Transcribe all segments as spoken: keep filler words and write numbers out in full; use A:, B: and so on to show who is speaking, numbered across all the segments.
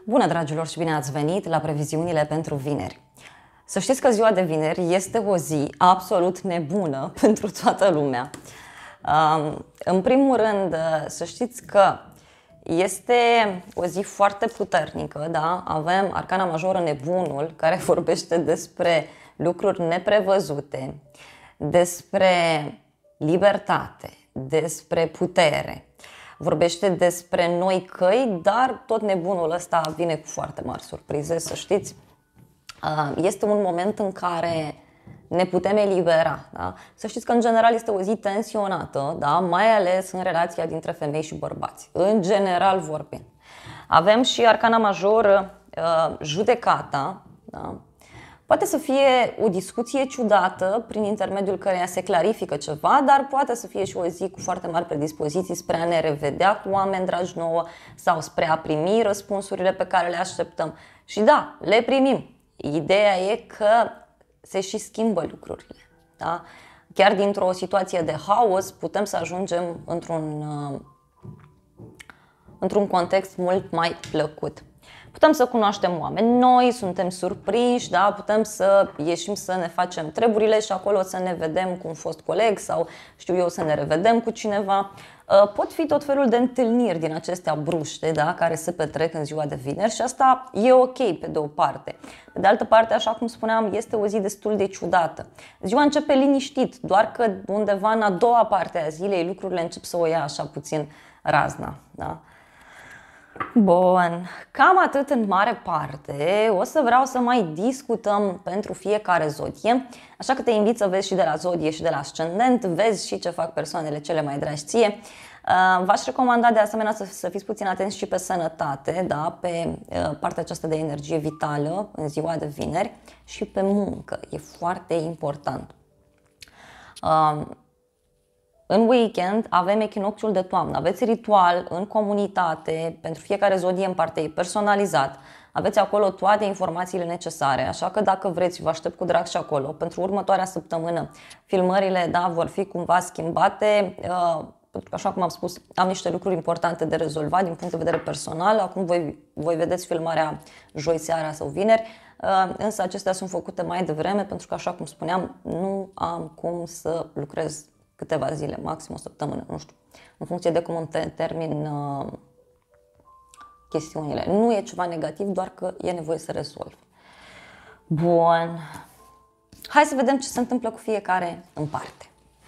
A: Bună, dragilor, și bine ați venit la previziunile pentru vineri. Să știți că ziua de vineri este o zi absolut nebună pentru toată lumea. În primul rând, să știți că este o zi foarte puternică, da? Avem arcana majoră Nebunul, care vorbește despre lucruri neprevăzute, despre libertate, despre putere. Vorbește despre noi căi, dar tot nebunul ăsta vine cu foarte mari surprize, să știți. Este un moment în care ne putem elibera. Da? Să știți că în general este o zi tensionată, da? Mai ales în relația dintre femei și bărbați. În general vorbind. Avem și arcana majoră, judecata. Da? Poate să fie o discuție ciudată prin intermediul căreia se clarifică ceva, dar poate să fie și o zi cu foarte mari predispoziții spre a ne revedea cu oameni dragi nouă sau spre a primi răspunsurile pe care le așteptăm. Și da, le primim. Ideea e că se și schimbă lucrurile. Da? Chiar dintr-o situație de haos putem să ajungem într-un, într-un context mult mai plăcut. Putem să cunoaștem oameni noi, suntem surprinși, da? Putem să ieșim să ne facem treburile și acolo să ne vedem cu un fost coleg sau, știu eu, să ne revedem cu cineva. Pot fi tot felul de întâlniri din acestea bruște, da? Care se petrec în ziua de vineri și asta e ok pe de o parte. Pe de altă parte, așa cum spuneam, este o zi destul de ciudată. Ziua începe liniștit, doar că undeva în a doua parte a zilei lucrurile încep să o ia așa puțin razna. Da? Bun, cam atât în mare parte. O să vreau să mai discutăm pentru fiecare zodie, așa că te invit să vezi și de la zodie și de la ascendent, vezi și ce fac persoanele cele mai dragi ție. V-aș recomanda de asemenea să, să fiți puțin atenți și pe sănătate, da? Pe partea aceasta de energie vitală în ziua de vineri și pe muncă, e foarte important. În weekend avem echinocțiul de toamnă, aveți ritual în comunitate, pentru fiecare zodie în parte e personalizat, aveți acolo toate informațiile necesare, așa că dacă vreți, vă aștept cu drag și acolo. Pentru următoarea săptămână filmările, da, vor fi cumva schimbate, uh, pentru că, așa cum am spus, am niște lucruri importante de rezolvat din punct de vedere personal. Acum voi, voi vedeți filmarea joi seara sau vineri, uh, însă acestea sunt făcute mai devreme, pentru că, așa cum spuneam, nu am cum să lucrez câteva zile, maxim o săptămână, nu știu, în funcție de cum îmi termin uh, chestiunile. Nu e ceva negativ, doar că e nevoie să rezolv. Bun. Hai să vedem ce se întâmplă cu fiecare în parte.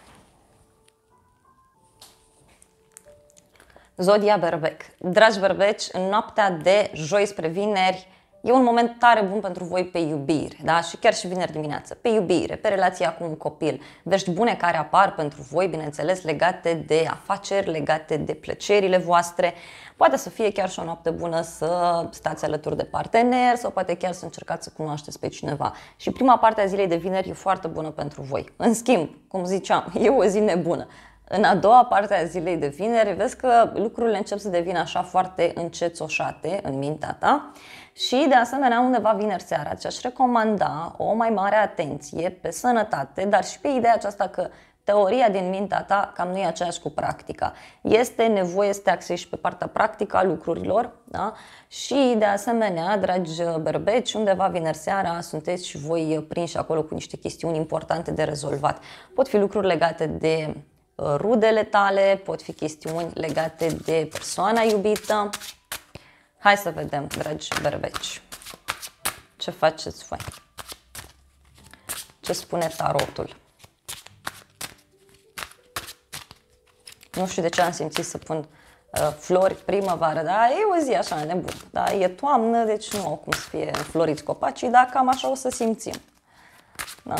A: Zodia Berbec. Dragi berbeci, în noaptea de joi spre vineri e un moment tare bun pentru voi pe iubire, da? Și chiar și vineri dimineață, pe iubire, pe relația cu un copil, vești bune care apar pentru voi, bineînțeles, legate de afaceri, legate de plăcerile voastre. Poate să fie chiar și o noapte bună să stați alături de partener sau poate chiar să încercați să cunoașteți pe cineva. Și prima parte a zilei de vineri e foarte bună pentru voi. În schimb, cum ziceam, e o zi nebună. În a doua parte a zilei de vineri vezi că lucrurile încep să devină așa foarte încețoșate în mintea ta. Și de asemenea undeva vineri seara ți-aș recomanda o mai mare atenție pe sănătate, dar și pe ideea aceasta că teoria din mintea ta cam nu e aceeași cu practica. Este nevoie să te axezi pe partea practică a lucrurilor, da? Și de asemenea, dragi berbeci, undeva vineri seara sunteți și voi prinși acolo cu niște chestiuni importante de rezolvat. Pot fi lucruri legate de rudele tale, pot fi chestiuni legate de persoana iubită. Hai să vedem, dragi berbeci, ce faceți voi? Ce spune tarotul? Nu știu de ce am simțit să pun uh, flori primăvară, dar e o zi așa nebună. Da? E toamnă, deci nu au cum să fie floriți copacii, dar cam așa o să simțim. Da?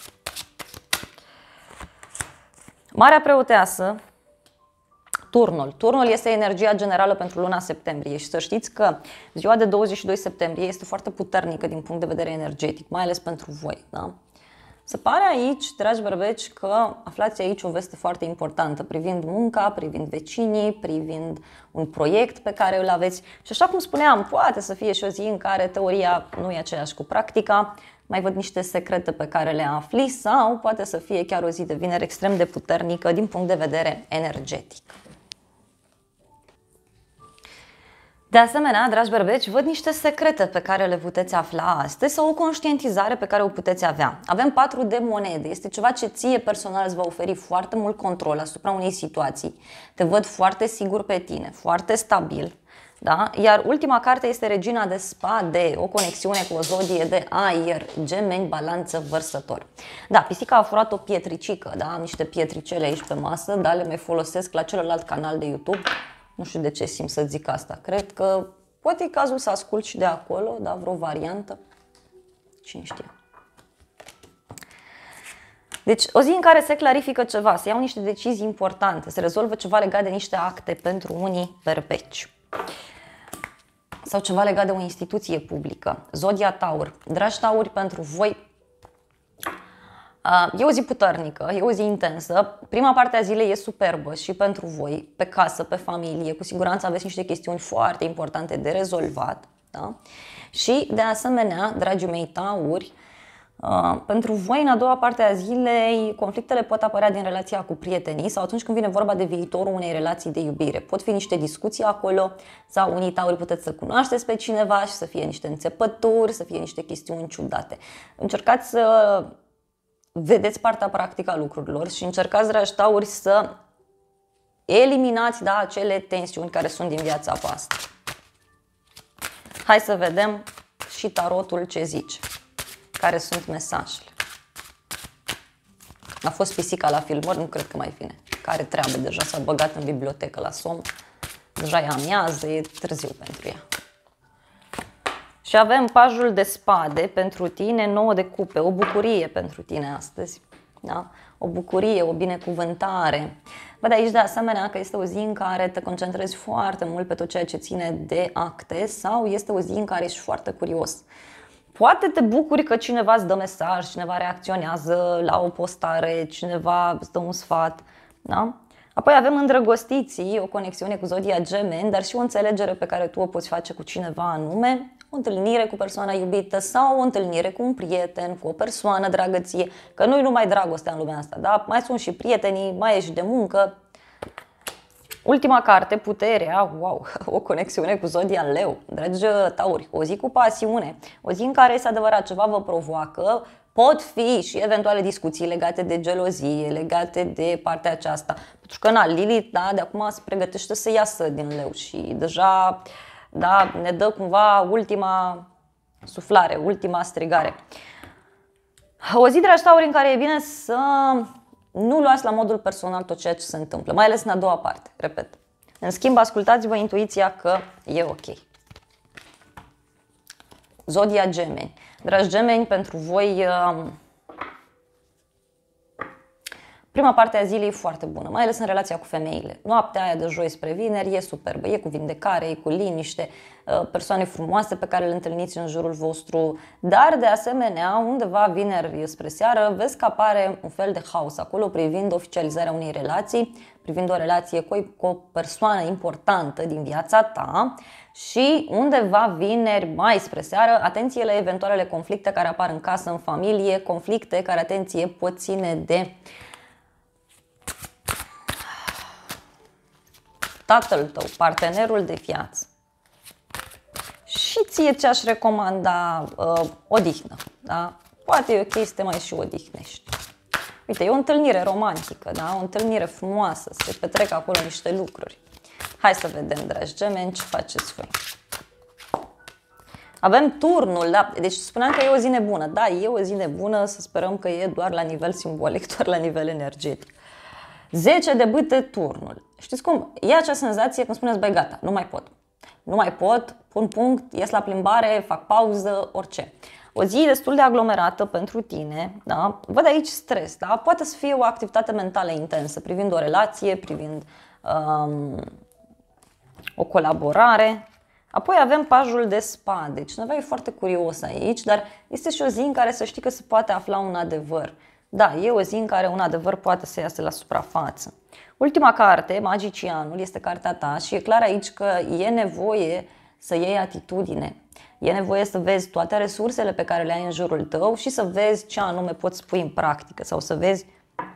A: Marea Preoteasă, turnul. Turnul este energia generală pentru luna septembrie și să știți că ziua de douăzeci și doi septembrie este foarte puternică din punct de vedere energetic, mai ales pentru voi. Da? Se pare aici, dragi berbeci, că aflați aici o veste foarte importantă privind munca, privind vecinii, privind un proiect pe care îl aveți. Și așa cum spuneam, poate să fie și o zi în care teoria nu e aceeași cu practica, mai văd niște secrete pe care le afli sau poate să fie chiar o zi de vineri extrem de puternică din punct de vedere energetic. De asemenea, dragi berbeci, văd niște secrete pe care le puteți afla astăzi sau o conștientizare pe care o puteți avea. Avem patru de monede. Este ceva ce ție personal îți va oferi foarte mult control asupra unei situații. Te văd foarte sigur pe tine, foarte stabil. Da? Iar ultima carte este Regina de Spade, o conexiune cu o zodie de aer, Gemeni, Balanță, Vărsător. Da, pisica a furat o pietricică, da? Am niște pietricele aici pe masă, dar le mai folosesc la celălalt canal de YouTube. Nu știu de ce simt să zic asta. Cred că poate e cazul să ascult și de acolo, da, vreo variantă. Cine știe. Deci, o zi în care se clarifică ceva, se iau niște decizii importante, se rezolvă ceva legat de niște acte pentru unii berbeci. Sau ceva legat de o instituție publică. Zodia Taur. Dragi Tauri, pentru voi e o zi puternică, e o zi intensă. Prima parte a zilei e superbă și pentru voi, pe casă, pe familie. Cu siguranță aveți niște chestiuni foarte importante de rezolvat. Da? Și, de asemenea, dragii mei Tauri, pentru voi, în a doua parte a zilei, conflictele pot apărea din relația cu prietenii sau atunci când vine vorba de viitorul unei relații de iubire. Pot fi niște discuții acolo sau unii Tauri puteți să cunoașteți pe cineva și să fie niște înțepături, să fie niște chestiuni ciudate. Încercați să vedeți partea practică a lucrurilor și încercați, dragi Tauri, să eliminați, da, acele tensiuni care sunt din viața voastră. Hai să vedem și tarotul ce zice. Care sunt mesajele. A fost pisica la filmări, nu cred că mai vine. Care treabă, deja s-a băgat în bibliotecă la somn. Deja e amiază, e târziu pentru ea. Și avem pajul de spade pentru tine, nouă de cupe, o bucurie pentru tine astăzi. Da? O bucurie, o binecuvântare. Văd aici de asemenea că este o zi în care te concentrezi foarte mult pe tot ceea ce ține de acte sau este o zi în care ești foarte curios. Poate te bucuri că cineva îți dă mesaj, cineva reacționează la o postare, cineva îți dă un sfat. Da? Apoi avem îndrăgostiții, o conexiune cu zodia Gemeni, dar și o înțelegere pe care tu o poți face cu cineva anume, o întâlnire cu persoana iubită sau o întâlnire cu un prieten, cu o persoană dragă ție, că nu-i numai dragostea în lumea asta, da? Mai sunt și prietenii, mai ești de muncă. Ultima carte, Puterea, wow, o conexiune cu zodia Leu, dragi Tauri, o zi cu pasiune, o zi în care este adevărat ceva vă provoacă, pot fi și eventuale discuții legate de gelozie, legate de partea aceasta, pentru că na, Lilith, da, de acum se pregătește să iasă din Leu și deja, da, ne dă cumva ultima suflare, ultima strigare. O zi, dragi Tauri, în care e bine să nu luați la modul personal tot ceea ce se întâmplă, mai ales în a doua parte, repet. În schimb, ascultați-vă intuiția că e ok. Zodia Gemeni. Dragi Gemeni, pentru voi prima parte a zilei e foarte bună, mai ales în relația cu femeile. Noaptea aia de joi spre vineri e superbă, e cu vindecare, e cu liniște, persoane frumoase pe care le întâlniți în jurul vostru, dar de asemenea, undeva vineri spre seară, vezi că apare un fel de haos acolo privind oficializarea unei relații, privind o relație cu o persoană importantă din viața ta și undeva vineri mai spre seară, atenție la eventualele conflicte care apar în casă, în familie, conflicte care, atenție, pot ține de tatăl tău, partenerul de viață. Și ție ți-aș recomanda uh, odihnă. Da? Poate e ok să te mai și odihnești. Uite, e o întâlnire romantică, da? O întâlnire frumoasă, se petrec acolo niște lucruri. Hai să vedem, dragi Gemeni, ce faceți voi. Avem turnul, da? Deci spuneam că e o zi nebună. Da, e o zi nebună, să sperăm că e doar la nivel simbolic, doar la nivel energetic. zece de bâte turnul. Știți cum? E acea senzație când spuneți, băi, gata, nu mai pot. Nu mai pot, pun punct, ies la plimbare, fac pauză, orice. O zi destul de aglomerată pentru tine, da? Văd aici stres, da? Poate să fie o activitate mentală intensă, privind o relație, privind um, o colaborare. Apoi avem pajul de spade. Cineva e foarte curios aici, dar este și o zi în care să știi că se poate afla un adevăr. Da, e o zi în care un adevăr poate să iasă la suprafață. Ultima carte, Magicianul, este cartea ta și e clar aici că e nevoie să iei atitudine. E nevoie să vezi toate resursele pe care le ai în jurul tău și să vezi ce anume poți pui în practică sau să vezi,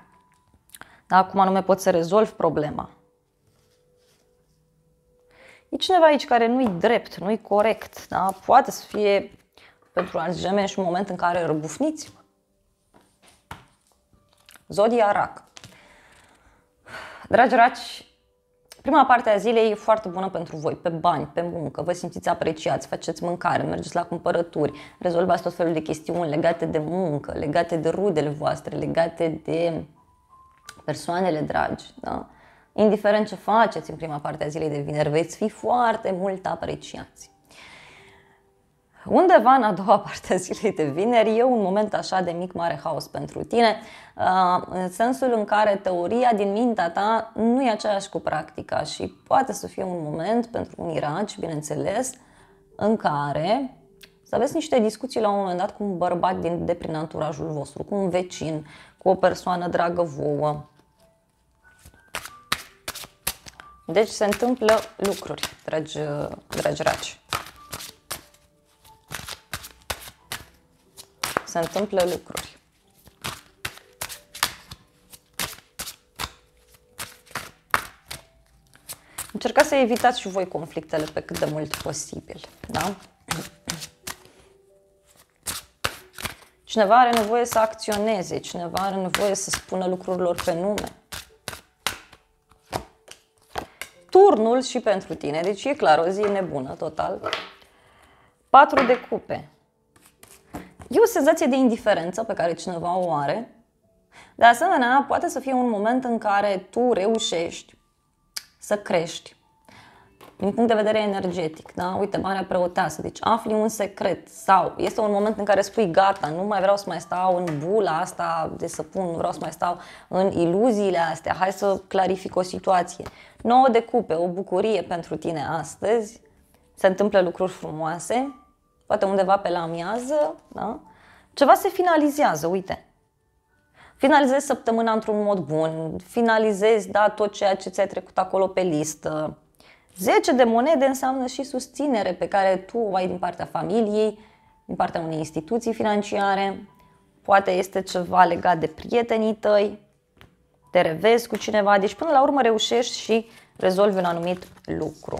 A: da, cum anume poți să rezolvi problema. E cineva aici care nu-i drept, nu-i corect, da? Poate să fie pentru alți gemeni și un moment în care răbufniți. Zodia Rac. Dragi raci, prima parte a zilei e foarte bună pentru voi, pe bani, pe muncă, vă simțiți apreciați, faceți mâncare, mergeți la cumpărături, rezolvați tot felul de chestiuni legate de muncă, legate de rudele voastre, legate de persoanele dragi, da? Indiferent ce faceți în prima parte a zilei de vineri, veți fi foarte mult apreciați. Undeva în a doua parte a zilei de vineri e un moment așa de mic mare haos pentru tine, în sensul în care teoria din mintea ta nu e aceeași cu practica și poate să fie un moment pentru unii raci, bineînțeles, în care să aveți niște discuții la un moment dat cu un bărbat din, de prin anturajul vostru, cu un vecin, cu o persoană dragă vouă. Deci se întâmplă lucruri, dragi, dragi raci. Se întâmplă lucruri. Încercați să evitați și voi conflictele pe cât de mult posibil, da? Cineva are nevoie să acționeze, cineva are nevoie să spună lucrurilor pe nume. Turnul și pentru tine, deci e clar, o zi nebună, total. Patru de cupe. E o senzație de indiferență pe care cineva o are. De asemenea, poate să fie un moment în care tu reușești să crești din punct de vedere energetic, da? Uite, Marea Preoteasă, deci afli un secret sau este un moment în care spui gata, nu mai vreau să mai stau în bula asta de săpun, nu vreau să mai stau în iluziile astea, hai să clarific o situație. Nouă de cupe, o bucurie pentru tine astăzi, se întâmplă lucruri frumoase, poate undeva pe la amiază, da? Ceva se finalizează, uite. Finalizezi săptămâna într-un mod bun, finalizezi, da, tot ceea ce ți-ai trecut acolo pe listă. zece de monede înseamnă și susținere pe care tu o ai din partea familiei, din partea unei instituții financiare. Poate este ceva legat de prietenii tăi, te revezi cu cineva, deci până la urmă reușești și rezolvi un anumit lucru.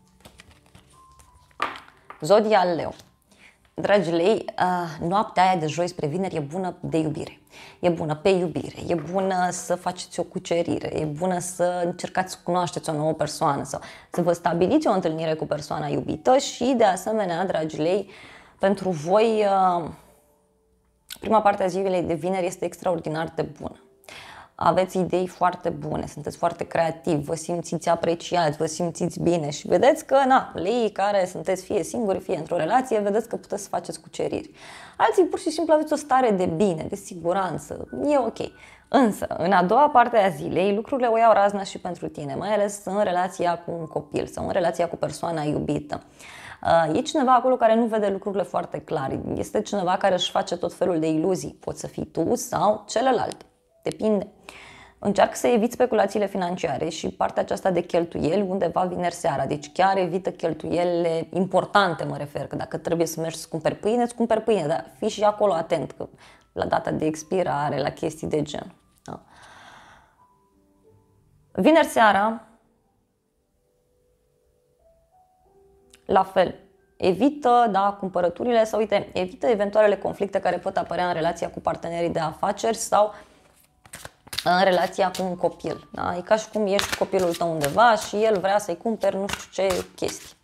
A: Zodia Leu. Dragi lei, noaptea aia de joi spre vineri e bună de iubire. E bună pe iubire, e bună să faceți o cucerire, e bună să încercați să cunoașteți o nouă persoană sau să vă stabiliți o întâlnire cu persoana iubită și de asemenea, dragi lei, pentru voi prima parte a zilei de vineri este extraordinar de bună. Aveți idei foarte bune, sunteți foarte creativi, vă simțiți apreciați, vă simțiți bine și vedeți că, na, leii care sunteți fie singuri, fie într-o relație, vedeți că puteți să faceți cuceriri. Alții pur și simplu aveți o stare de bine, de siguranță, e ok. Însă, în a doua parte a zilei, lucrurile o iau razna și pentru tine, mai ales în relația cu un copil sau în relația cu persoana iubită. E cineva acolo care nu vede lucrurile foarte clar, este cineva care își face tot felul de iluzii, poți să fii tu sau celălalt. Depinde. Încearcă să eviți speculațiile financiare și partea aceasta de cheltuieli undeva vineri seara. Deci chiar evită cheltuielile importante, mă refer, că dacă trebuie să mergi să cumperi pâine, îți cumperi pâine, dar fii și acolo atent că la data de expirare, la chestii de gen. Da. Vineri seara, la fel. Evită, da, cumpărăturile sau, uite, evită eventualele conflicte care pot apărea în relația cu partenerii de afaceri sau în relația cu un copil. Da? E ca și cum ești cu copilul tău undeva și el vrea să-i cumperi nu știu ce chestii.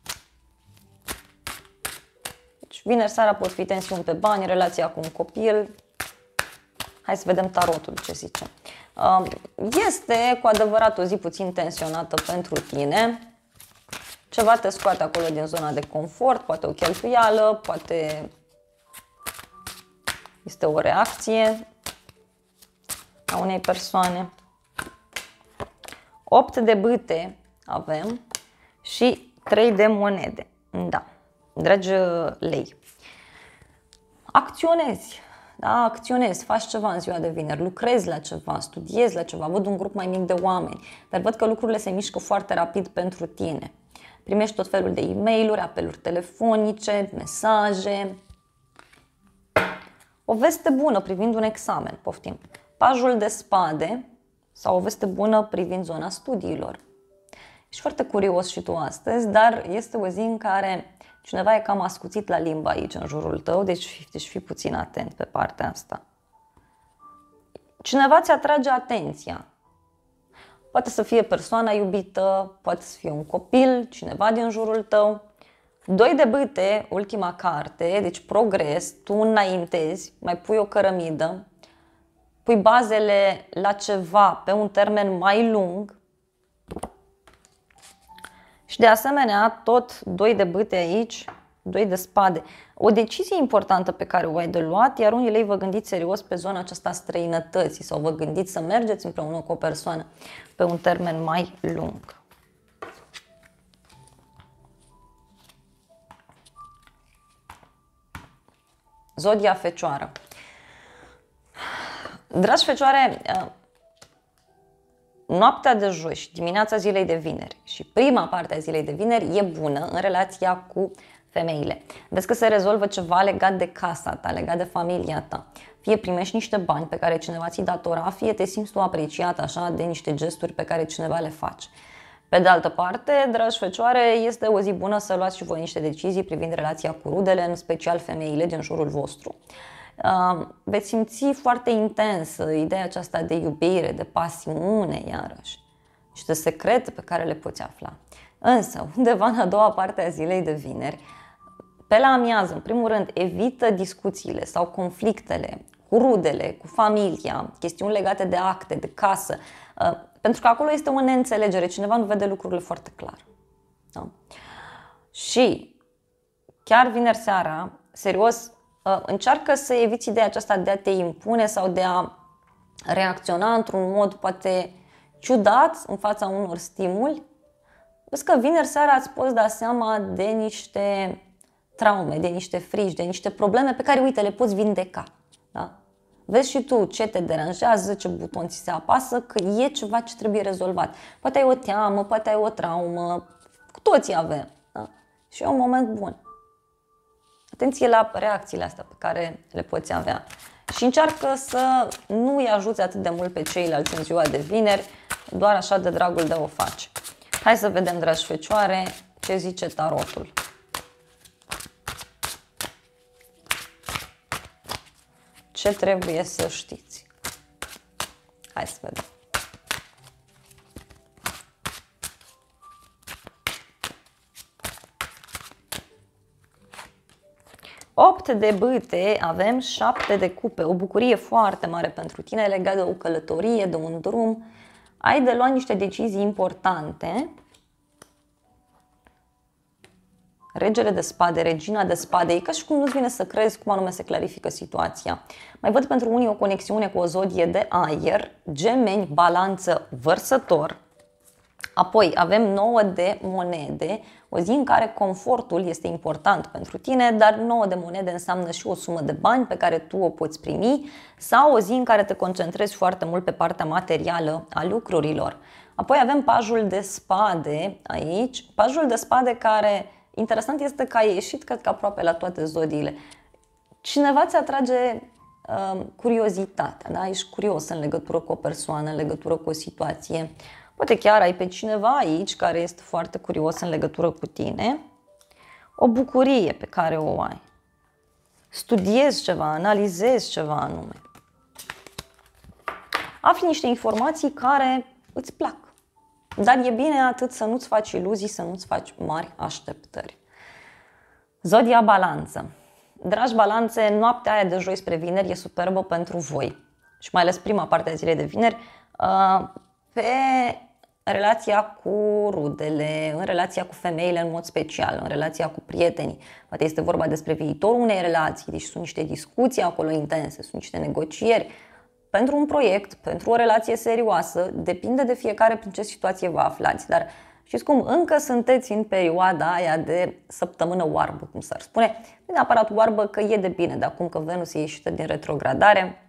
A: Deci vineri seara pot fi tensiuni pe bani, relația cu un copil. Hai să vedem tarotul ce zice. Este cu adevărat o zi puțin tensionată pentru tine. Ceva te scoate acolo din zona de confort, poate o cheltuială, poate este o reacție a unei persoane. opt de bâte avem și trei de monede. Da, dragi lei, acționezi, da, acționezi, faci ceva în ziua de vineri, lucrezi la ceva, studiezi la ceva, văd un grup mai mic de oameni, dar văd că lucrurile se mișcă foarte rapid pentru tine. Primești tot felul de e-mail-uri, apeluri telefonice, mesaje. O veste bună privind un examen, poftim. Pajul de spade sau o veste bună privind zona studiilor. Ești foarte curios și tu astăzi, dar este o zi în care cineva e cam ascuțit la limba aici în jurul tău, deci, deci fii puțin atent pe partea asta. Cineva ți atrage atenția. Poate să fie persoana iubită, poate să fie un copil, cineva din jurul tău. Doi de bâte, ultima carte, deci progres, tu înaintezi, mai pui o cărămidă, pui bazele la ceva pe un termen mai lung. Și de asemenea, tot doi de bâte aici, doi de spade. O decizie importantă pe care o ai de luat, iar unii lei vă gândiți serios pe zona aceasta străinătății sau vă gândiți să mergeți împreună cu o persoană pe un termen mai lung. Zodia Fecioară. Dragi Fecioare, noaptea de joi și dimineața zilei de vineri și prima parte a zilei de vineri e bună în relația cu femeile. Vezi că se rezolvă ceva legat de casa ta, legat de familia ta. Fie primești niște bani pe care cineva ți-i datora, fie te simți tu apreciat așa de niște gesturi pe care cineva le face. Pe de altă parte, dragi Fecioare, este o zi bună să luați și voi niște decizii privind relația cu rudele, în special femeile din jurul vostru. Uh, veți simți foarte intens ideea aceasta de iubire, de pasiune, iarăși. Niște secrete pe care le poți afla. Însă, undeva în a doua parte a zilei de vineri, pe la amiază, în primul rând, evită discuțiile sau conflictele cu rudele, cu familia, chestiuni legate de acte, de casă, uh, pentru că acolo este o neînțelegere, cineva nu vede lucrurile foarte clar. Da? Și chiar vineri seara, serios, încearcă să eviți ideea aceasta de a te impune sau de a reacționa într-un mod poate ciudat în fața unor stimuli. Vezi că vineri seara îți poți da seama de niște traume, de niște frici, de niște probleme pe care, uite, le poți vindeca. Da? Vezi și tu ce te deranjează, ce buton ți se apasă, că e ceva ce trebuie rezolvat. Poate ai o teamă, poate ai o traumă, cu toții avem. Da? Și e un moment bun. Atenție la reacțiile astea pe care le poți avea. Și încearcă să nu îi ajuți atât de mult pe ceilalți în ziua de vineri, doar așa de dragul de o faci. Hai să vedem, dragi Fecioare, ce zice tarotul. Ce trebuie să știți? Hai să vedem. opt de bâte, avem șapte de cupe, o bucurie foarte mare pentru tine legată de o călătorie, de un drum. Ai de luat niște decizii importante. Regele de spade, regina de spade, e ca și cum nu-ți vine să crezi cum anume se clarifică situația. Mai văd pentru unii o conexiune cu o zodie de aer, Gemeni, Balanță, Vărsător. Apoi avem nouă de monede, o zi în care confortul este important pentru tine, dar nouă de monede înseamnă și o sumă de bani pe care tu o poți primi sau o zi în care te concentrezi foarte mult pe partea materială a lucrurilor. Apoi avem pajul de spade aici, pajul de spade care, interesant este că a ieșit, cred că aproape la toate zodiile. Cineva ți atrage uh, curiozitatea, da? Ești curios în legătură cu o persoană, în legătură cu o situație. Poate chiar ai pe cineva aici care este foarte curios în legătură cu tine. O bucurie pe care o ai. Studiezi ceva, analizezi ceva anume. Afli niște informații care îți plac. Dar e bine atât să nu-ți faci iluzii, să nu-ți faci mari așteptări. Zodia Balanță. Dragi Balanțe, noaptea aia de joi spre vineri e superbă pentru voi. Și mai ales prima parte a zilei de vineri. Pe relația cu rudele, în relația cu femeile în mod special, în relația cu prietenii. Poate este vorba despre viitorul unei relații, deci sunt niște discuții acolo intense, sunt niște negocieri pentru un proiect, pentru o relație serioasă, depinde de fiecare prin ce situație vă aflați, dar știți cum, încă sunteți în perioada aia de săptămână oarbă, cum s-ar spune, nu neapărat oarbă că e de bine, de acum că Venus e ieșită din retrogradare,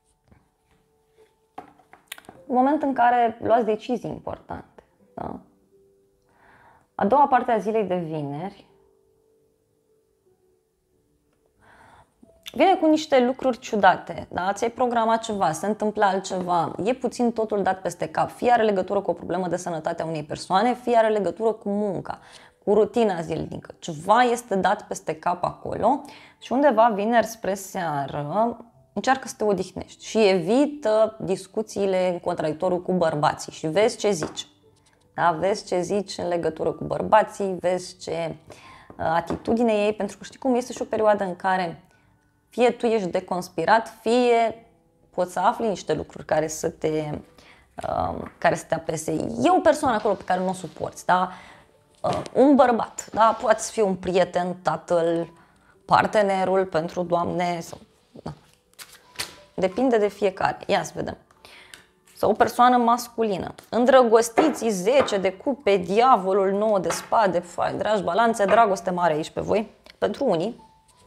A: moment în care luați decizii importante. Da? A doua parte a zilei de vineri, vine cu niște lucruri ciudate, da? Ți-ai programat ceva, se întâmplă altceva, e puțin totul dat peste cap. Fie are legătură cu o problemă de sănătate a unei persoane, fie are legătură cu munca, cu rutina zilnică. Ceva este dat peste cap acolo și undeva vineri spre seară încearcă să te odihnești și evită discuțiile în contradictoriu cu bărbații și vezi ce zici. Da? Vezi ce zici în legătură cu bărbații, vezi ce atitudine ei, pentru că știi cum este și o perioadă în care fie tu ești deconspirat, fie poți să afli niște lucruri care să te, uh, care să te apese. E o persoană acolo pe care nu o suporți, da? Uh, un bărbat, da? Poate să fie un prieten, tatăl, partenerul pentru Doamne, sau, da. Depinde de fiecare. Ia să vedem. Sau o persoană masculină. Îndrăgostiții, zece de cupe, diavolul, nouă de spade. Fai, dragi balanțe, dragoste mare aici pe voi. Pentru unii.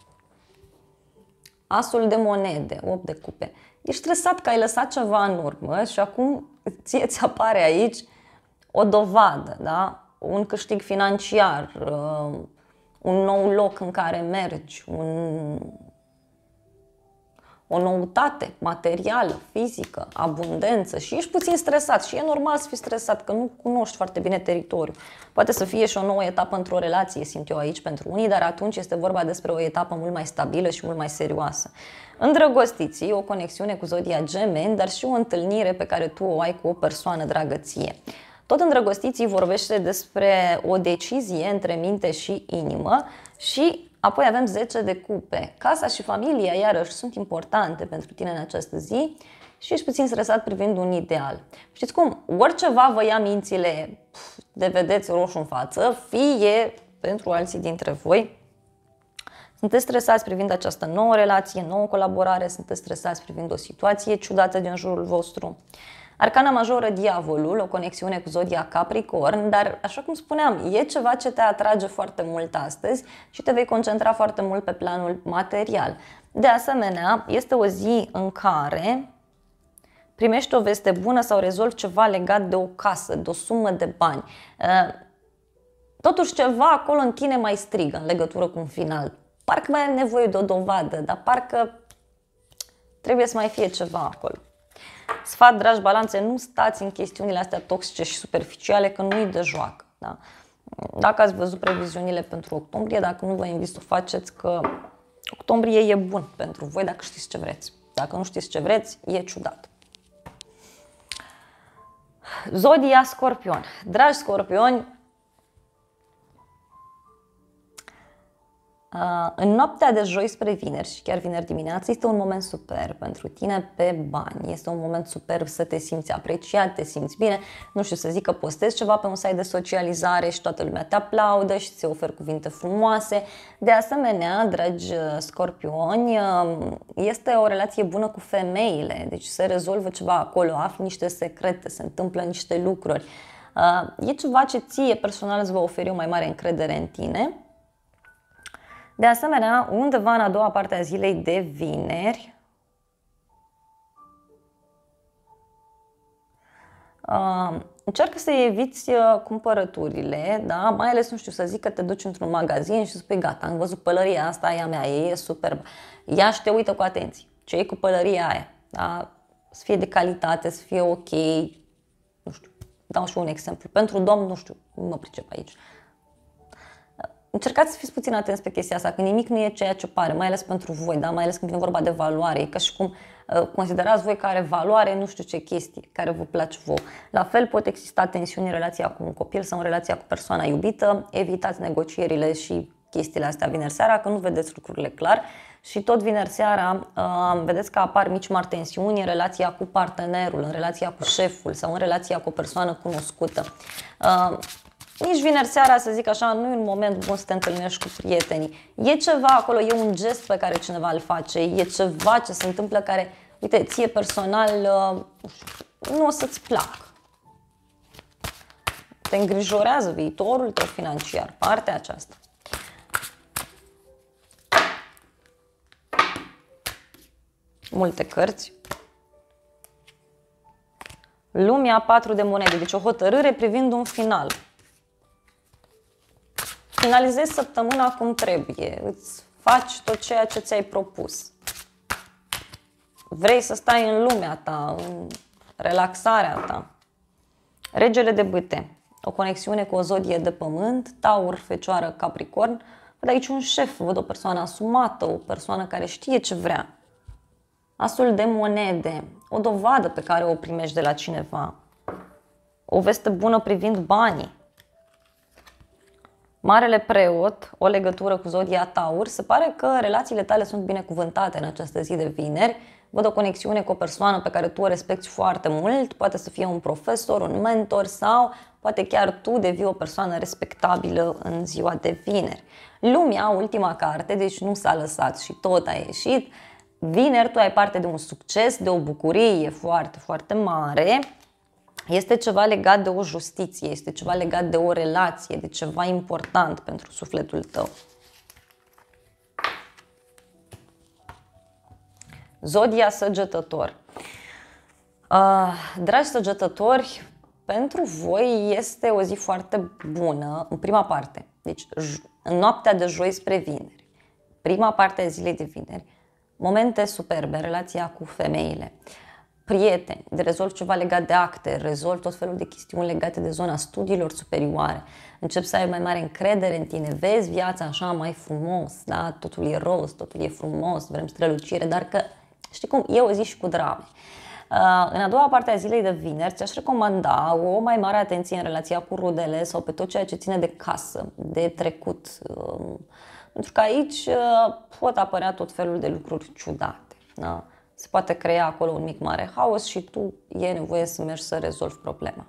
A: Asul de monede, opt de cupe. Ești stresat că ai lăsat ceva în urmă și acum ție ți apare aici o dovadă, da? Un câștig financiar, un nou loc în care mergi, un... o noutate materială, fizică, abundență și ești puțin stresat și e normal să fii stresat, că nu cunoști foarte bine teritoriul. Poate să fie și o nouă etapă într-o relație, simt eu aici pentru unii, dar atunci este vorba despre o etapă mult mai stabilă și mult mai serioasă. Îndrăgostiții, o conexiune cu zodia Gemeni, dar și o întâlnire pe care tu o ai cu o persoană dragă ție. Tot îndrăgostiții vorbește despre o decizie între minte și inimă și apoi avem zece de cupe. Casa și familia, iarăși, sunt importante pentru tine în această zi și ești puțin stresat privind un ideal. Știți cum? Oriceva vă ia mințile de vedeți roșu în față, fie pentru alții dintre voi. Sunteți stresați privind această nouă relație, nouă colaborare, sunteți stresați privind o situație ciudată din jurul vostru. Arcana majoră, diavolul, o conexiune cu zodia Capricorn, dar, așa cum spuneam, e ceva ce te atrage foarte mult astăzi și te vei concentra foarte mult pe planul material. De asemenea, este o zi în care primești o veste bună sau rezolvi ceva legat de o casă, de o sumă de bani. Totuși ceva acolo în tine mai strigă în legătură cu un final. Parcă mai ai nevoie de o dovadă, dar parcă trebuie să mai fie ceva acolo. Sfat, dragi balanțe, nu stați în chestiunile astea toxice și superficiale, că nu-i de joacă. Da? Dacă ați văzut previziunile pentru octombrie, dacă nu vă invit să o faceți, că octombrie e bun pentru voi dacă știți ce vreți. Dacă nu știți ce vreți, e ciudat. Zodia Scorpion. Dragi scorpioni, în noaptea de joi spre vineri și chiar vineri dimineață este un moment super pentru tine pe bani. Este un moment super să te simți apreciat, te simți bine. Nu știu, să zic că postezi ceva pe un site de socializare și toată lumea te aplaudă și ți oferă cuvinte frumoase. De asemenea, dragi scorpioni, este o relație bună cu femeile. Deci se rezolvă ceva acolo, afli niște secrete, se întâmplă niște lucruri. E ceva ce ție personal îți va oferi o mai mare încredere în tine. De asemenea, undeva în a doua parte a zilei de vineri, uh, încearcă să eviți uh, cumpărăturile, da? Mai ales, nu știu, să zic că te duci într-un magazin și spui, gata, am văzut pălăria asta, e a mea, e superbă. Ia și te uită cu atenție. Ce e cu pălăria aia? Da? Să fie de calitate, să fie ok. Nu știu, dau și un exemplu. Pentru domn, nu știu, nu mă pricep aici. Încercați să fiți puțin atenți pe chestia asta, că nimic nu e ceea ce pare, mai ales pentru voi, da? Mai ales când vine vorba de valoare. E ca și cum uh, considerați voi că are valoare nu știu ce chestie care vă place vouă. La fel pot exista tensiuni în relația cu un copil sau în relația cu persoana iubită. Evitați negocierile și chestiile astea vineri seara, că nu vedeți lucrurile clar. Și tot vineri seara uh, vedeți că apar mici mari tensiuni în relația cu partenerul, în relația cu șeful sau în relația cu o persoană cunoscută. Uh, Nici vineri seara, să zic așa, nu e un moment bun să te întâlnești cu prietenii. E ceva acolo, e un gest pe care cineva îl face, e ceva ce se întâmplă care, uite, ție personal nu o să-ți placă. Te îngrijorează viitorul tău financiar, partea aceasta. Multe cărți. Lumea, patru de monede, deci o hotărâre privind un final. Finalizezi săptămâna cum trebuie, îți faci tot ceea ce ți-ai propus. vrei să stai în lumea ta, în relaxarea ta. Regele de bâte, o conexiune cu o zodie de pământ, Taur, Fecioară, Capricorn. Văd aici un șef, văd o persoană asumată, o persoană care știe ce vrea. Asul de monede, o dovadă pe care o primești de la cineva. O veste bună privind banii. Marele preot, o legătură cu zodia Taur. Se pare că relațiile tale sunt binecuvântate în această zi de vineri. Văd o conexiune cu o persoană pe care tu o respecti foarte mult. Poate să fie un profesor, un mentor sau poate chiar tu devii o persoană respectabilă în ziua de vineri. Lumea, ultima carte, deci nu s-a lăsat și tot a ieșit. Vineri tu ai parte de un succes, de o bucurie foarte, foarte mare. Este ceva legat de o justiție, este ceva legat de o relație, de ceva important pentru sufletul tău. Zodia Săgetător. Uh, dragi săgetători, pentru voi este o zi foarte bună în prima parte. Deci în noaptea de joi spre vineri, prima parte a zilei de vineri, momente superbe în relația cu femeile. Prieteni, de rezolv ceva legat de acte, rezolv tot felul de chestiuni legate de zona studiilor superioare, încep să ai mai mare încredere în tine, vezi viața așa mai frumos, da? Totul e roz, totul e frumos, vrem strălucire, dar că, știi cum, e o zi și cu drame. În a doua parte a zilei de vineri ți-aș recomanda o mai mare atenție în relația cu rudele sau pe tot ceea ce ține de casă, de trecut, pentru că aici pot apărea tot felul de lucruri ciudate, da? Se poate crea acolo un mic mare haos și tu e nevoie să mergi să rezolvi problema.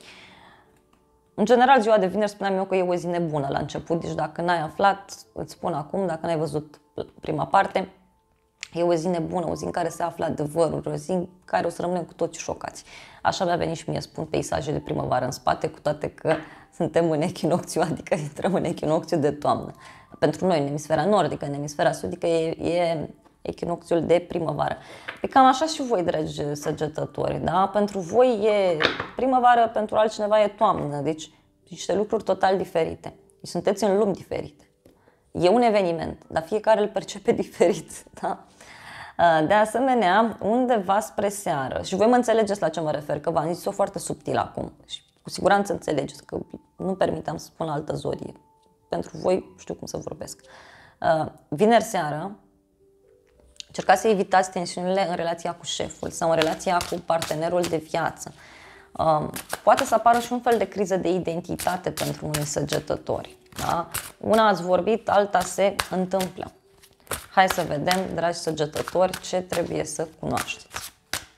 A: În general, ziua de vineri spuneam eu că e o zi nebună la început, deci dacă n-ai aflat, îți spun acum, dacă n-ai văzut prima parte, e o zi nebună, o zi în care se află adevărul, o zi în care o să rămânem cu toți șocați. Așa mi-a venit și mie, spun, peisaje de primăvară în spate, cu toate că suntem în echinocțiu, adică intrăm în echinocțiu de toamnă. Pentru noi, în emisfera nordică, în emisfera sudică, e, e echinocțiul de primăvară. E cam așa și voi, dragi săgetători, da? Pentru voi e primăvară, pentru altcineva e toamnă, deci niște lucruri total diferite. Deci sunteți în lumi diferite. E un eveniment, dar fiecare îl percepe diferit, da? De asemenea, undeva spre seară, și voi mă înțelegeți la ce mă refer, că v-am zis-o foarte subtil acum și cu siguranță înțelegeți că nu permiteam să spun altă zodie. Pentru voi știu cum să vorbesc. Vineri seară, încercați să evitați tensiunile în relația cu șeful sau în relația cu partenerul de viață. Poate să apară și un fel de criză de identitate pentru unii săgetători. Da? Una ați vorbit, alta se întâmplă. Hai să vedem, dragi săgetători, ce trebuie să cunoașteți.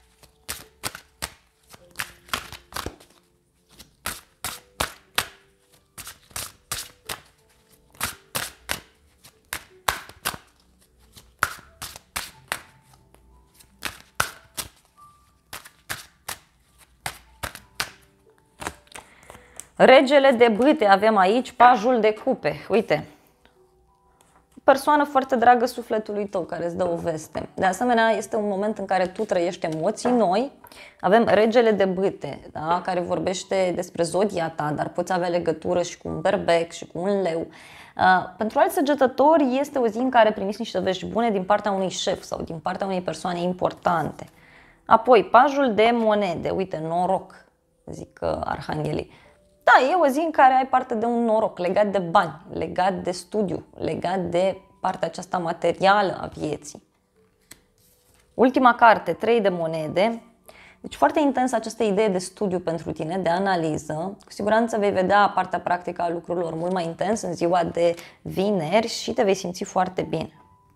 A: Regele de bâte avem aici, pajul de cupe. Uite, o persoană foarte dragă sufletului tău care îți dă o veste. De asemenea, este un moment în care tu trăiești emoții noi. Avem regele de bâte, da? Care vorbește despre zodia ta, dar poți avea legătură și cu un berbec și cu un leu. Uh, pentru alți săgetători este o zi în care primiți niște vești bune din partea unui șef sau din partea unei persoane importante. Apoi, pajul de monede, uite, noroc, zic uh, arhanghelii. Da, e o zi în care ai parte de un noroc legat de bani, legat de studiu, legat de partea aceasta materială a vieții. Ultima carte, trei de monede. Deci foarte intens această idee de studiu pentru tine, de analiză. Cu siguranță vei vedea partea practică a lucrurilor mult mai intens în ziua de vineri și te vei simți foarte bine.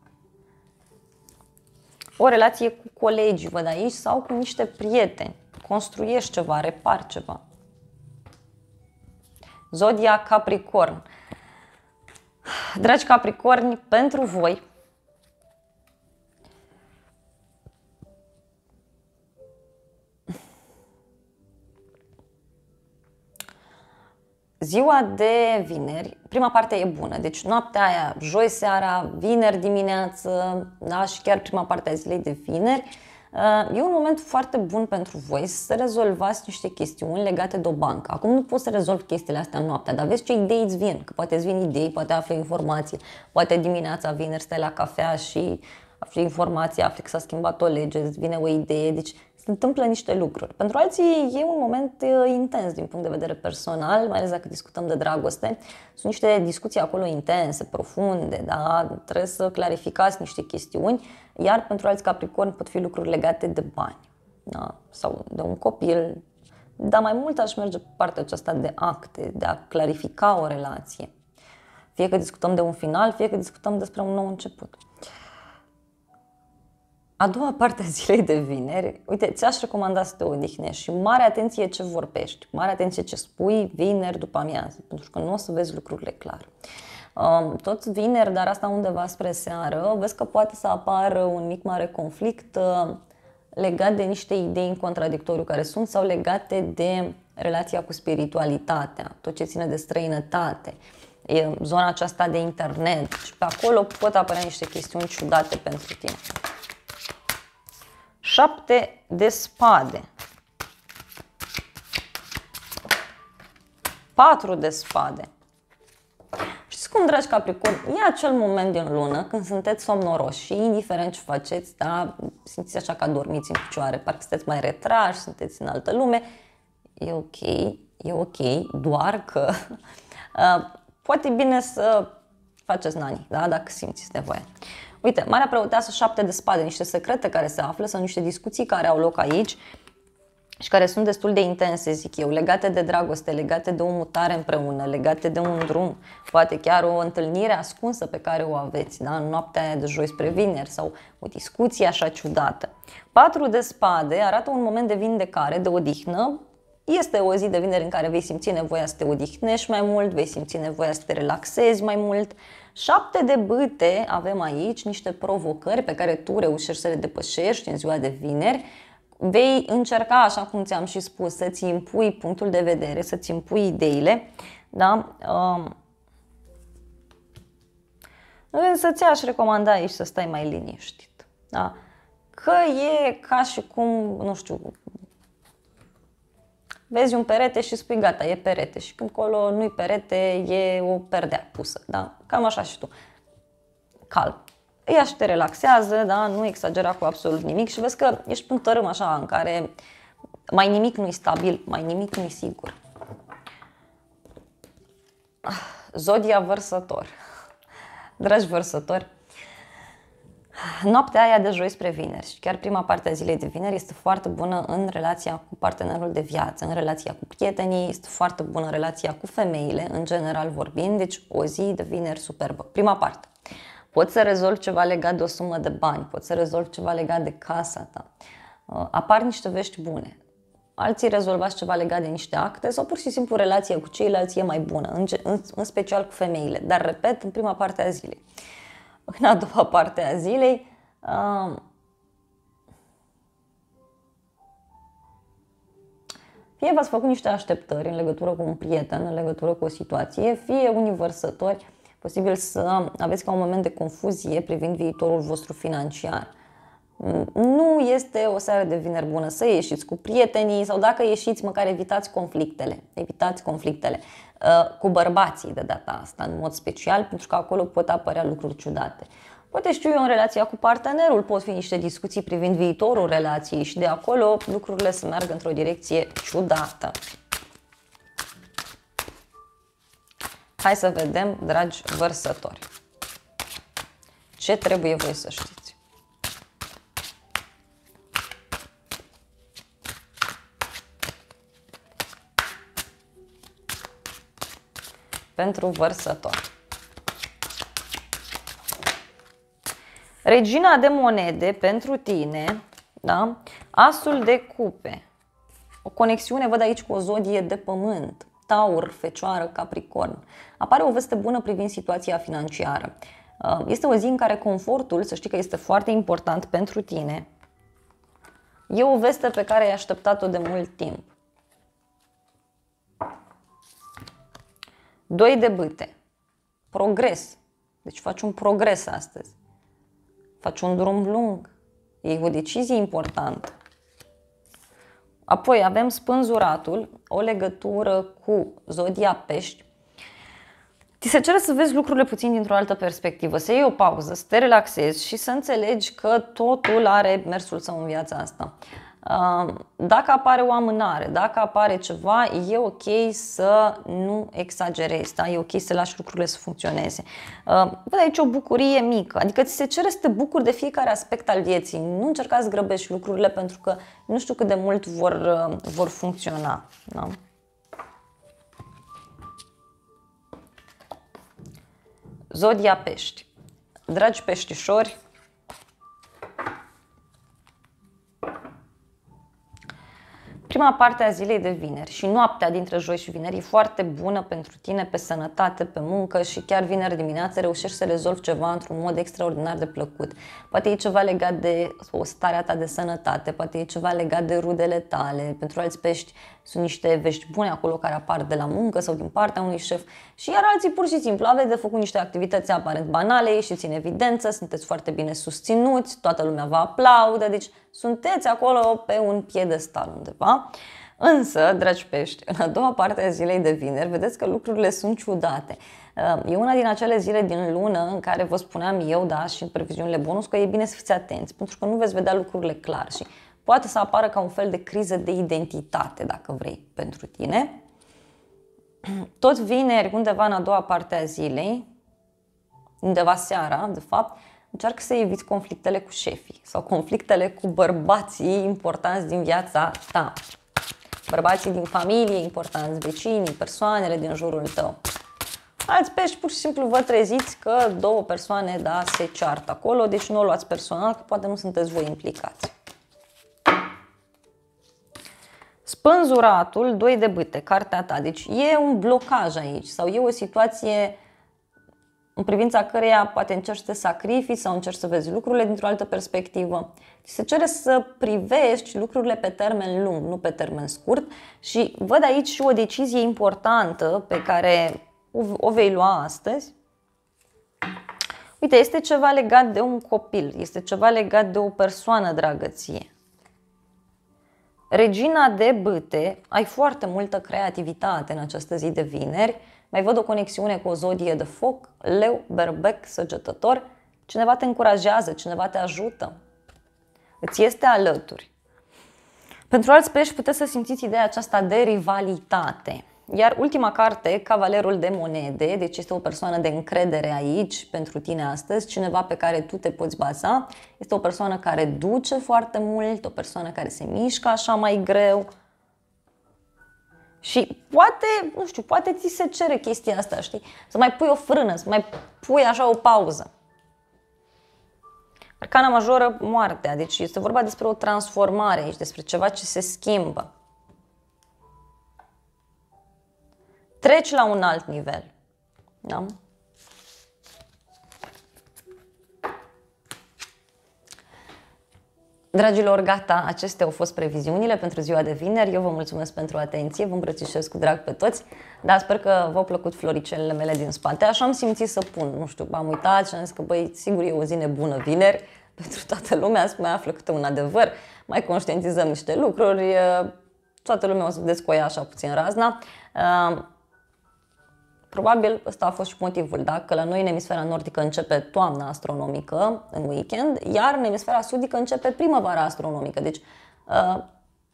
A: O relație cu colegii, văd aici, sau cu niște prieteni. Construiești ceva, repari ceva. Zodia Capricorn. Dragi Capricorni, pentru voi ziua de vineri, prima parte e bună, deci noaptea aia, joi seara, vineri dimineață, da, și chiar prima parte a zilei de vineri, e un moment foarte bun pentru voi să rezolvați niște chestiuni legate de o bancă. Acum nu poți să rezolvi chestiile astea noaptea, dar vezi ce idei îți vin, că poate îți vin idei, poate afli informații, poate dimineața, vineri, stai la cafea și afli informații, afli că s-a schimbat o lege, îți vine o idee, deci se întâmplă niște lucruri. Pentru alții e un moment intens din punct de vedere personal, mai ales dacă discutăm de dragoste. Sunt niște discuții acolo intense, profunde, da? Trebuie să clarificați niște chestiuni, iar pentru alți capricorni pot fi lucruri legate de bani, da? Sau de un copil, dar mai mult aș merge pe partea aceasta de acte, de a clarifica o relație. Fie că discutăm de un final, fie că discutăm despre un nou început. A doua parte a zilei de vineri, uite, ți-aș recomanda să te odihnești și mare atenție ce vorbești, mare atenție ce spui vineri după amiază, pentru că nu o să vezi lucrurile clar. Tot vineri, dar asta undeva spre seară, vezi că poate să apară un mic mare conflict legat de niște idei în contradictoriu care sunt sau legate de relația cu spiritualitatea, tot ce ține de străinătate, zona aceasta de internet și pe acolo pot apărea niște chestiuni ciudate pentru tine. Șapte de spade. Patru de spade. Știți cum, dragi Capricorni, e acel moment din lună când sunteți somnoroși și indiferent ce faceți, da, simțiți așa că adormiți în picioare, parcă sunteți mai retrași, sunteți în altă lume, e ok, e ok, doar că uh, poate e bine să faceți nani, da, dacă simțiți nevoie. Uite, Marea Preoteasă, șapte de spade, niște secrete care se află, sunt niște discuții care au loc aici și care sunt destul de intense, zic eu, legate de dragoste, legate de o mutare împreună, legate de un drum, poate chiar o întâlnire ascunsă pe care o aveți, da? În noaptea aia de joi spre vineri sau o discuție așa ciudată. Patru de spade arată un moment de vindecare, de odihnă. Este o zi de vineri în care vei simți nevoia să te odihnești mai mult, vei simți nevoia să te relaxezi mai mult. Șapte de bâte avem aici, niște provocări pe care tu reușești să le depășești în ziua de vineri. Vei încerca, așa cum ți-am și spus, să-ți impui punctul de vedere, să-ți impui ideile, da? Însă ți-aș recomanda aici să stai mai liniștit, da? Că e ca și cum, nu știu, vezi un perete și spui gata, e perete și când acolo nu-i perete, e o perdea pusă, da? Cam așa și tu. Calm. Ea și te relaxează, da? Nu exagera cu absolut nimic și vezi că ești pe un tărâm așa în care mai nimic nu-i stabil, mai nimic nu-i sigur. Zodia Vărsător. Dragi vărsători, noaptea aia de joi spre vineri și chiar prima parte a zilei de vineri este foarte bună în relația cu partenerul de viață, în relația cu prietenii, este foarte bună în relația cu femeile, în general vorbind, deci o zi de vineri superbă. Prima parte. Poți să rezolvi ceva legat de o sumă de bani, poți să rezolvi ceva legat de casa ta. Apar niște vești bune. Alții rezolvați ceva legat de niște acte sau pur și simplu relația cu ceilalți e mai bună, în, în, în special cu femeile. Dar, repet, în prima parte a zilei. În a doua parte a zilei, uh, fie v-ați făcut niște așteptări în legătură cu un prieten, în legătură cu o situație, fie unii vărsători, posibil să aveți ca un moment de confuzie privind viitorul vostru financiar. Nu este o seară de vineri bună să ieșiți cu prietenii sau dacă ieșiți, măcar evitați conflictele. Evitați conflictele cu bărbații de data asta, în mod special, pentru că acolo pot apărea lucruri ciudate. Poate știu eu în relația cu partenerul, pot fi niște discuții privind viitorul relației și de acolo lucrurile să meargă într-o direcție ciudată. Hai să vedem, dragi vărsători, ce trebuie voi să știți. Pentru vărsători. Regina de monede pentru tine, da? Asul de cupe. O conexiune, văd aici, cu o zodie de pământ. Taur, Fecioară, Capricorn. Apare o veste bună privind situația financiară. Este o zi în care confortul, să știi că este foarte important pentru tine. E o veste pe care ai așteptat-o de mult timp. Doi de bâte. Progres. Deci faci un progres astăzi. Faci un drum lung. E o decizie importantă. Apoi avem spânzuratul, o legătură cu zodia Pești. Ți se cere să vezi lucrurile puțin dintr-o altă perspectivă, să iei o pauză, să te relaxezi și să înțelegi că totul are mersul său în viața asta. Dacă apare o amânare, dacă apare ceva, e ok să nu exagerezi, da? E ok să lași lucrurile să funcționeze. Văd aici o bucurie mică, adică ți se cere să te bucuri de fiecare aspect al vieții. Nu încerca să grăbești lucrurile pentru că nu știu cât de mult vor, vor funcționa. Da? Zodia Pești. Dragi peștișori, prima parte a zilei de vineri și noaptea dintre joi și vineri e foarte bună pentru tine pe sănătate, pe muncă și chiar vineri dimineață reușești să rezolvi ceva într-un mod extraordinar de plăcut. Poate e ceva legat de o starea ta de sănătate, poate e ceva legat de rudele tale. Pentru alți pești sunt niște vești bune acolo care apar de la muncă sau din partea unui șef și iar alții pur și simplu aveți de făcut niște activități aparent banale, ieșiți în evidență, sunteți foarte bine susținuți, toată lumea vă aplaudă, deci sunteți acolo pe un piedestal undeva. Însă, dragi pești, în a doua parte a zilei de vineri, vedeți că lucrurile sunt ciudate. E una din acele zile din lună în care vă spuneam eu, da, și în previziunile bonus, că e bine să fiți atenți, pentru că nu veți vedea lucrurile clar și poate să apară ca un fel de criză de identitate, dacă vrei, pentru tine. Tot vineri, undeva în a doua parte a zilei, undeva seara, de fapt, încearcă să eviți conflictele cu șefii sau conflictele cu bărbații importanți din viața ta. Bărbații din familie importanți, vecinii, persoanele din jurul tău. Alți pești pur și simplu vă treziți că două persoane, da, se ceartă acolo, deci nu o luați personal, că poate nu sunteți voi implicați. Spânzuratul, doi de bâte, cartea ta. Deci e un blocaj aici sau e o situație în privința căreia poate încerci să te sacrifici sau încerci să vezi lucrurile dintr-o altă perspectivă. Ți se cere să privești lucrurile pe termen lung, nu pe termen scurt și văd aici și o decizie importantă pe care o vei lua astăzi. Uite, este ceva legat de un copil, este ceva legat de o persoană dragă ție. Regina de bâte, ai foarte multă creativitate în această zi de vineri. Mai văd o conexiune cu o zodie de foc, leu, berbec, săgetător. Cineva te încurajează, cineva te ajută, îți este alături. Pentru alți pești puteți să simțiți ideea aceasta de rivalitate. Iar ultima carte, Cavalerul de monede, deci este o persoană de încredere aici pentru tine astăzi, cineva pe care tu te poți baza. Este o persoană care duce foarte mult, o persoană care se mișcă așa mai greu. Și poate, nu știu, poate ți se cere chestia asta, știi? Să mai pui o frână, să mai pui așa o pauză. Arcana majoră, moartea, deci este vorba despre o transformare aici, despre ceva ce se schimbă. Treci la un alt nivel. Da? Dragilor, gata, acestea au fost previziunile pentru ziua de vineri. Eu vă mulțumesc pentru atenție, vă îmbrățișez cu drag pe toți, dar sper că v-au plăcut floricelele mele din spate. Așa am simțit să pun, nu știu, m-am uitat și am zis că, băi, sigur e o zi nebună vineri pentru toată lumea, să mai află câte un adevăr, mai conștientizăm niște lucruri, toată lumea o să vedeți cu ea așa puțin razna. Probabil ăsta a fost și motivul, da? Că la noi în emisfera nordică începe toamna astronomică în weekend, iar în emisfera sudică începe primăvara astronomică. Deci, uh,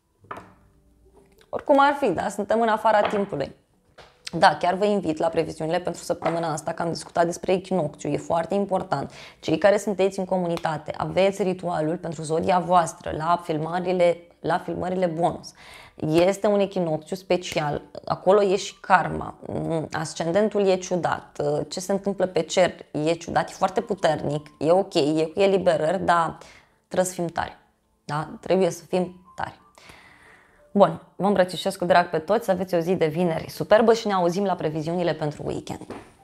A: oricum ar fi, da? Suntem în afara timpului. Da, chiar vă invit la previziunile pentru săptămâna asta, că am discutat despre echinocțiu, e foarte important. Cei care sunteți în comunitate, aveți ritualul pentru zodia voastră la filmările, la filmările bonus. Este un echinocțiu special, acolo e și karma, ascendentul e ciudat, ce se întâmplă pe cer e ciudat, e foarte puternic, e ok, e cu eliberări, dar trebuie să fim tari, da? Trebuie să fim tari. Bun, vă îmbrățișez cu drag pe toți, să aveți o zi de vineri superbă și ne auzim la previziunile pentru weekend.